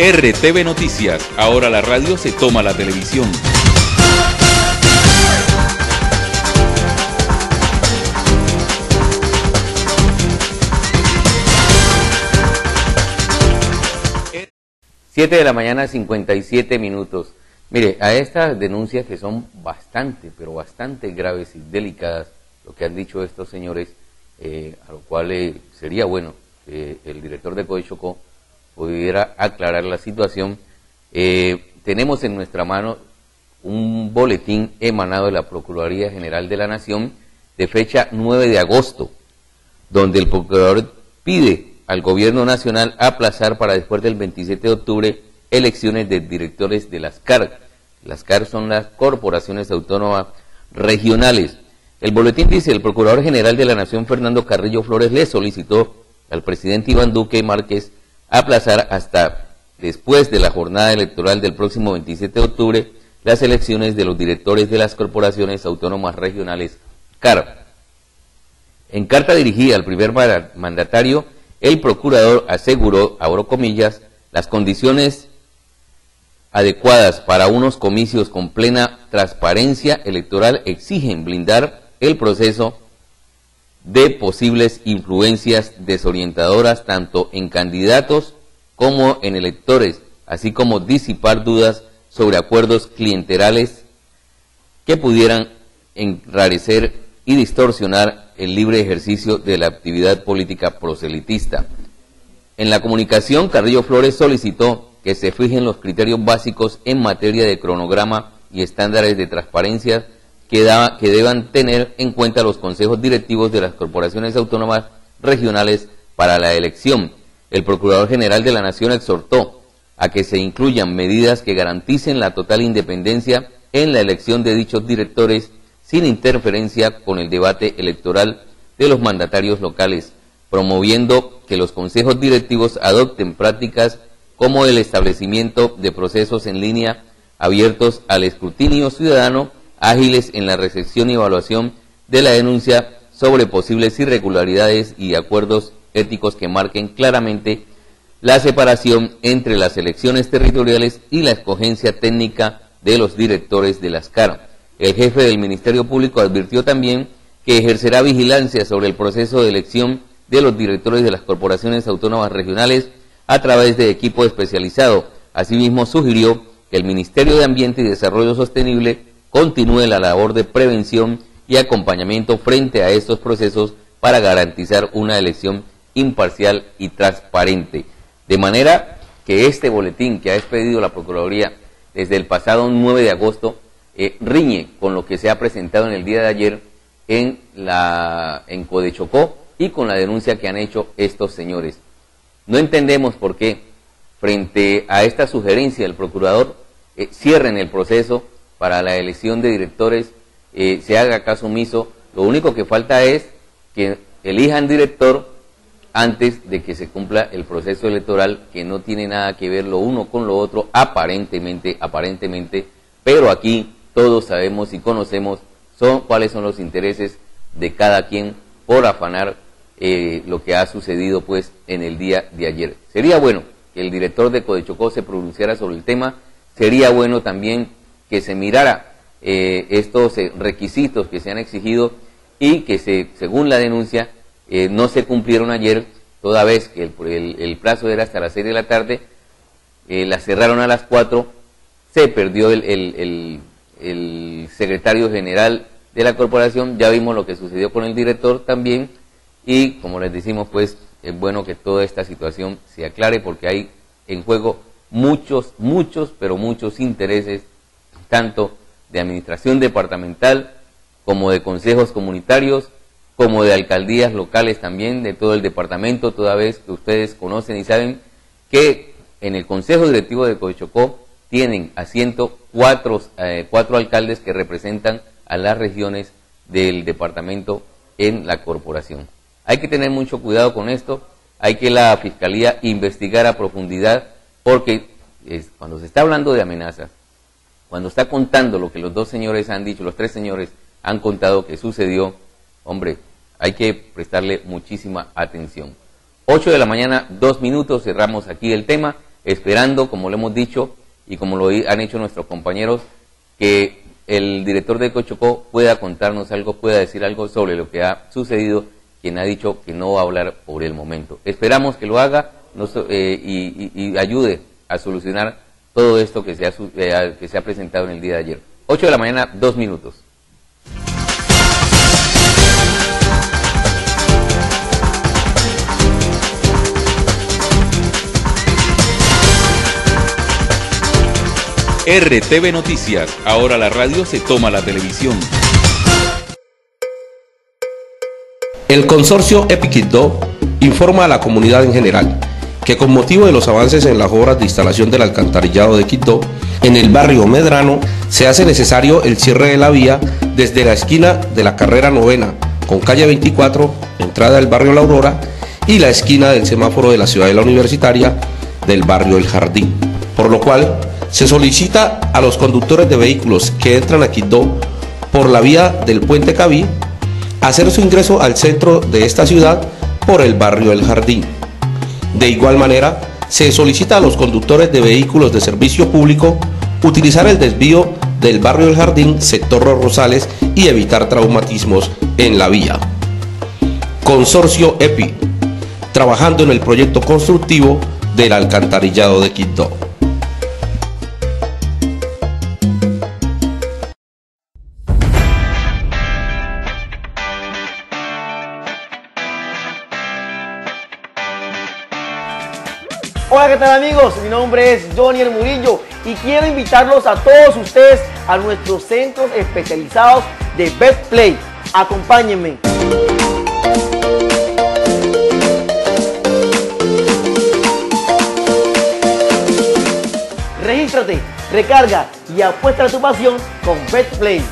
RTV Noticias, ahora la radio se toma la televisión. Siete de la mañana, 57 minutos. Mire, a estas denuncias que son bastante, pero bastante graves y delicadas, lo que han dicho estos señores, a lo cual sería bueno que el director de Codechocó pudiera aclarar la situación. Tenemos en nuestra mano un boletín emanado de la Procuraduría General de la Nación de fecha 9 de agosto, donde el procurador pide al gobierno nacional aplazar para después del 27 de octubre elecciones de directores de las CAR. Las CAR son las corporaciones autónomas regionales. El boletín dice: el Procurador General de la Nación, Fernando Carrillo Flores, le solicitó al presidente Iván Duque Márquez aplazar hasta después de la jornada electoral del próximo 27 de octubre las elecciones de los directores de las corporaciones autónomas regionales CAR. En carta dirigida al primer mandatario, el procurador aseguró, abro comillas, las condiciones adecuadas para unos comicios con plena transparencia electoral exigen blindar el proceso de posibles influencias desorientadoras tanto en candidatos como en electores, así como disipar dudas sobre acuerdos clientelales que pudieran enrarecer y distorsionar el libre ejercicio de la actividad política proselitista. En la comunicación, Carrillo Flores solicitó que se fijen los criterios básicos en materia de cronograma y estándares de transparencia que deban tener en cuenta los consejos directivos de las corporaciones autónomas regionales para la elección. El Procurador General de la Nación exhortó a que se incluyan medidas que garanticen la total independencia en la elección de dichos directores sin interferencia con el debate electoral de los mandatarios locales, promoviendo que los consejos directivos adopten prácticas como el establecimiento de procesos en línea abiertos al escrutinio ciudadano, ágiles en la recepción y evaluación de la denuncia sobre posibles irregularidades y acuerdos éticos que marquen claramente la separación entre las elecciones territoriales y la escogencia técnica de los directores de las CAR. El jefe del Ministerio Público advirtió también que ejercerá vigilancia sobre el proceso de elección de los directores de las corporaciones autónomas regionales a través de equipo especializado. Asimismo, sugirió que el Ministerio de Ambiente y Desarrollo Sostenible continúe la labor de prevención y acompañamiento frente a estos procesos para garantizar una elección imparcial y transparente. De manera que este boletín que ha expedido la Procuraduría desde el pasado 9 de agosto riñe con lo que se ha presentado en el día de ayer en Codechocó y con la denuncia que han hecho estos señores. No entendemos por qué, frente a esta sugerencia del procurador, cierren el proceso para la elección de directores, se haga caso omiso. Lo único que falta es que elijan director antes de que se cumpla el proceso electoral, que no tiene nada que ver lo uno con lo otro, aparentemente, pero aquí todos sabemos y conocemos cuáles son los intereses de cada quien por afanar lo que ha sucedido pues en el día de ayer. Sería bueno que el director de Codechocó se pronunciara sobre el tema, sería bueno también que se mirara estos requisitos que se han exigido y que según la denuncia no se cumplieron ayer, toda vez que el plazo era hasta las 6 de la tarde, la cerraron a las 4, se perdió el secretario general de la corporación, ya vimos lo que sucedió con el director también, y como les decimos, pues es bueno que toda esta situación se aclare porque hay en juego muchos intereses, tanto de administración departamental como de consejos comunitarios, como de alcaldías locales también, de todo el departamento, toda vez que ustedes conocen y saben que en el Consejo Directivo de Codechocó tienen asiento cuatro alcaldes que representan a las regiones del departamento en la corporación. Hay que tener mucho cuidado con esto, hay que la Fiscalía investigar a profundidad, porque cuando se está hablando de amenazas, cuando está contando lo que los dos señores han dicho, los tres señores han contado que sucedió, hombre, hay que prestarle muchísima atención. 8 de la mañana, 2 minutos, cerramos aquí el tema. esperando, como lo hemos dicho y como lo han hecho nuestros compañeros, que el director de Ecochocó pueda contarnos algo, pueda decir algo sobre lo que ha sucedido, quien ha dicho que no va a hablar por el momento. Esperamos que lo haga y ayude a solucionar todo esto que se ha presentado en el día de ayer. 8 de la mañana, 2 minutos. RTV Noticias, ahora la radio se toma la televisión. El consorcio EPI-Quibdó informa a la comunidad en general que con motivo de los avances en las obras de instalación del alcantarillado de Quibdó, en el barrio Medrano se hace necesario el cierre de la vía desde la esquina de la carrera 9ª con calle 24, entrada del barrio La Aurora, y la esquina del semáforo de la Ciudadela Universitaria del barrio El Jardín, por lo cual se solicita a los conductores de vehículos que entran a Quibdó por la vía del Puente Cabí hacer su ingreso al centro de esta ciudad por el barrio El Jardín. De igual manera, se solicita a los conductores de vehículos de servicio público utilizar el desvío del barrio El Jardín, sector Los Rosales, y evitar traumatismos en la vía. Consorcio EPI, trabajando en el proyecto constructivo del alcantarillado de Quibdó. Hola, ¿qué tal amigos? Mi nombre es Johnny El Murillo y quiero invitarlos a todos ustedes a nuestros centros especializados de Betplay. Acompáñenme. Regístrate, recarga y apuesta a tu pasión con Betplay.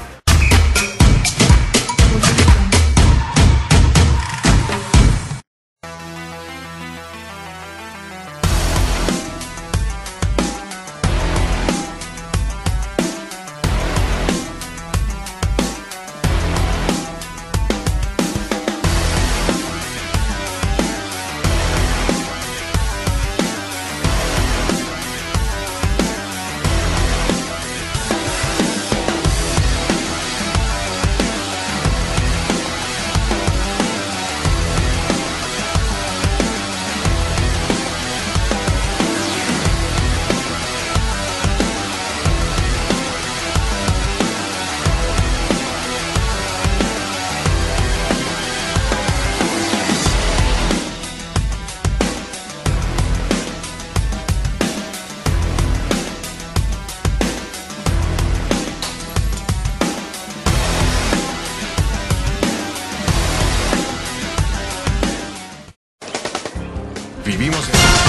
Vivimos en...